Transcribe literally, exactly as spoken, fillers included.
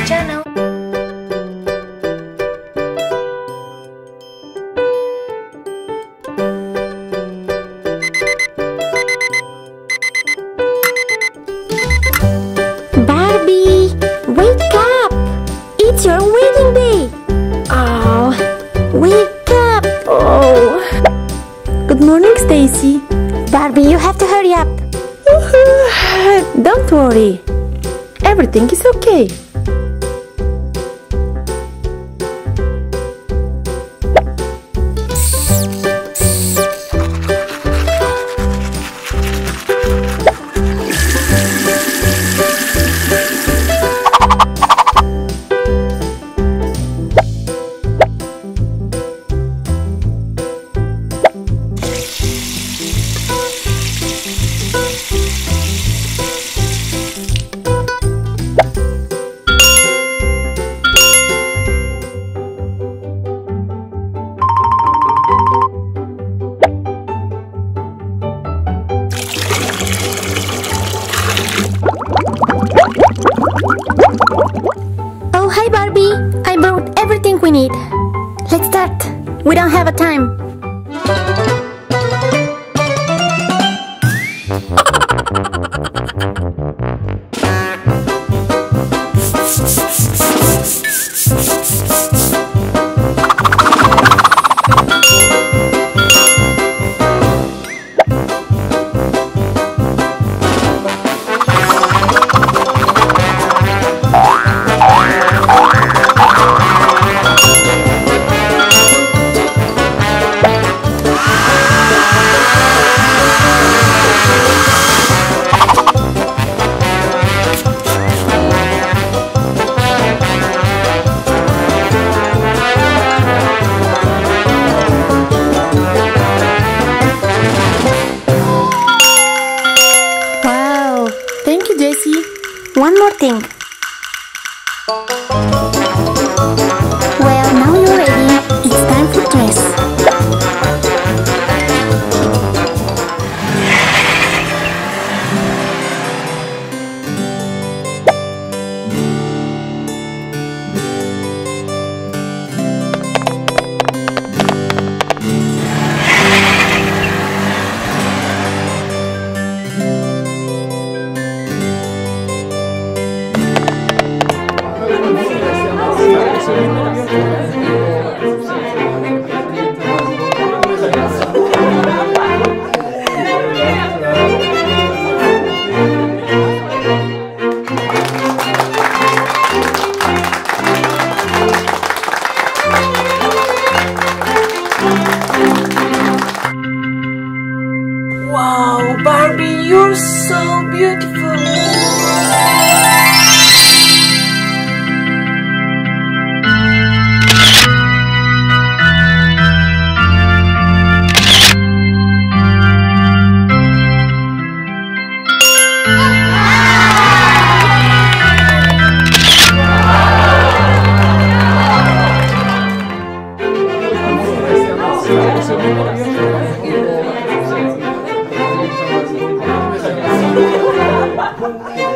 channel. Barbie, wake up! It's your wedding day! Oh, wake up! Oh. Good morning, Stacy. Barbie, you have to hurry up. Don't worry. Everything is okay. Oh, hi Barbie! I brought everything we need. Let's start. We don't have a time. Thank you, Jessie. One more thing. Well, now you're ready. It's time for dress. Wow, Barbie, you're so beautiful. Wow.